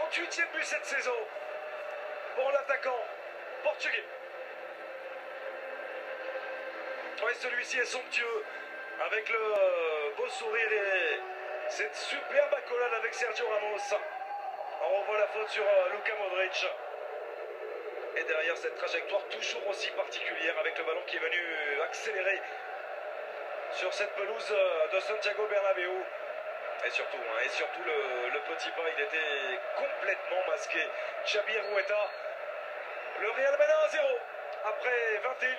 38e but cette saison pour l'attaquant portugais. Oui, celui-ci est somptueux avec le beau sourire et cette superbe accolade avec Sergio Ramos. On revoit la faute sur Luka Modric. Et derrière cette trajectoire toujours aussi particulière avec le ballon qui est venu accélérer sur cette pelouse de Santiago Bernabéu. Et surtout le petit pas, il était complètement masqué. Xabi Rueta, le Real mène 1-0 après 21.